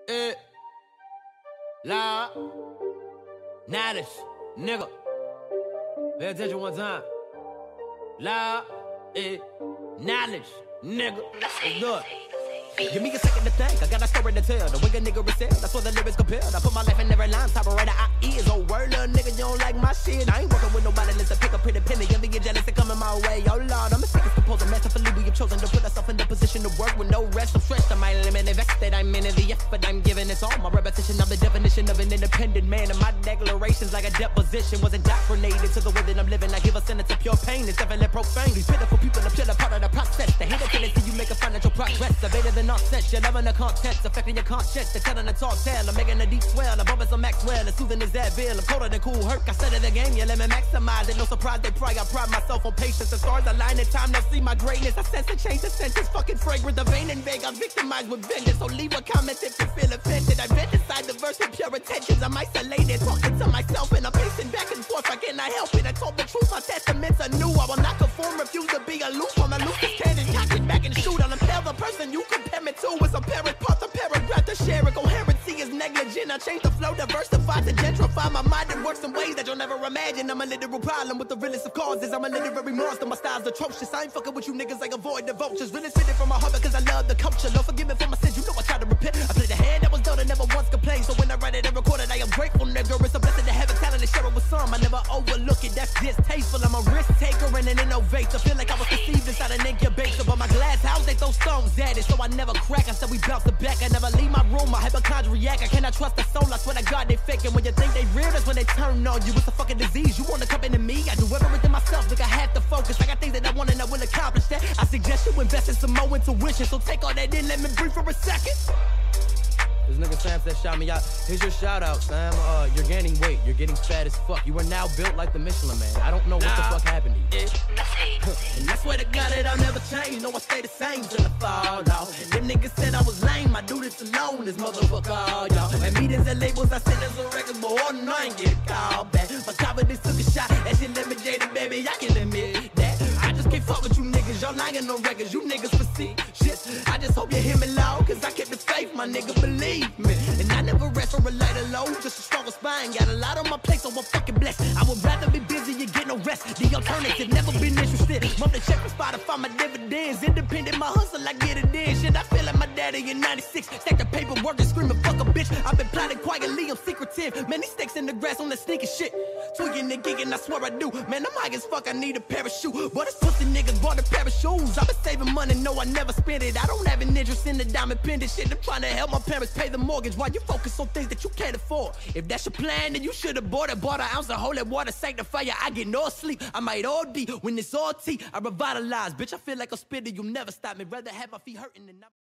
La, knowledge, nigga. Pay attention one time. La, knowledge, nigga. Let's do it. Give me a second to think, I got a story to tell. The way a nigga is that's what the lyrics compare. I put my life in every line, top of writer I is. Oh word, little nigga, you don't like my shit. I ain't working with nobody, let's pick a pretty penny. You're being jealous and coming my way. Oh lord, I'm a sickest composer, masterfully we have chosen to put ourselves in the position to work with no rest. I'm stressed, I might limit the vex that I'm in the effort I'm giving. It's all my repetition of the definition of an independent man. And my declarations like a deposition was indoctrinated to the way that I'm living. I give a sentence of pure pain, it's definitely profane. These pitiful people are pure part of the process. The hate tendency you make a financial progress. Evaded the nonsense, you're loving the contents, affecting your conscience. They're telling a tall tale, I'm making a deep swell. I'm bumping some Maxwell, and soothing is Advil. I'm colder than cool hurt, I said of the game, you let me maximize it. No surprise they pry, I pride myself on patience. The stars align in time, now see my greatness. I sense a change, the sentence fucking fragrant. The vain and vague, I'm victimized with vengeance. So leave a comment if you feel offended. I vent inside the verse with pure intentions. I'm isolated, talking to myself, and I'm pacing back and forth. I cannot help it, I told the truth, my testaments are new. I will not conform, refuse to be aloof. I'm a loose cannon, cock it back and shoot. I'll impale the person you compare me to. It's a parent part, the paragraph to share it. Coherency is negligent. I change the flow, diversify to gentrify my mind. It works in ways that you'll never imagine. I'm a literal problem with the realest of causes. I'm a literary monster, my style's atrocious. I ain't fucking with you niggas, I avoid the vultures. Really spitting from my heart because I love the culture. Lord forgive me for my sins, you know I try to repent. I played the hand that was done and never once complained. So when I write it and record it, I am grateful, nigga. It's a blessing to have a talent and share it with some. I never overlook it, that's distasteful. I'm a risk taker and an innovator. Feel like I was conceived inside an incubator. But my glass house, they throw stones at it. So I never crack, I said we bounce the back. I never leave my room, a hypochondriac. I cannot trust the soul, I swear to God they fake. And when you think they real, that's when they turn on you. It's a fucking disease, you wanna come into me? I do everything myself, look I have to focus. I got things that I want and I will accomplish that. I suggest you invest in some more intuition. So take all that in, let me breathe for a second. This nigga Sam said shout me out. Here's your shout out, Sam. You're gaining weight, you're getting fat as fuck. You are now built like the Michelin Man. I don't know what the fuck happened to you. And that's where the God that I'll never change. No, I stay the same till I fall off. And them niggas said I was lame, I do this alone, this motherfucker, y'all. And meetings and labels, I send us a record, but all no, I ain't get a call back. On top of this, took a shot, that shit let me jaded, baby, I can admit that. I just can't fuck with you niggas, y'all lying on records, you niggas foresee shit. I just hope you hear me loud, cause I kept the faith, my nigga, believe me. And I never rest or a lighter low, just a stronger spine. Got a lot on my plate, so I'm fucking blessed. I would rather be busy and get no rest. The alternative, never been interested. Monthly check from Spotify, my dividends. Independent, my hustle, I get it in. Shit, I feel like my daddy in 96. Stack the paperwork and screaming, fuck a bitch. I've been plotting quietly, I'm secretive. Man, these stakes in the grass on that sneaky shit. Tweaking and gigging, I swear I do. Man, I'm high as fuck, I need a parachute. But this pussy niggas bought a pair of shoes. I've been saving money, no, I never spent it. I don't have an interest in the diamond pendant shit. I'm trying to help my parents pay the mortgage while you focus on things that you can't afford. If that's your plan, then you should have bought an ounce of holy water, sanctify ya. I get no sleep, I might OD. When it's all tea, I revitalize. Bitch, I feel like a spitter, you'll never stop me. Rather have my feet hurting than not.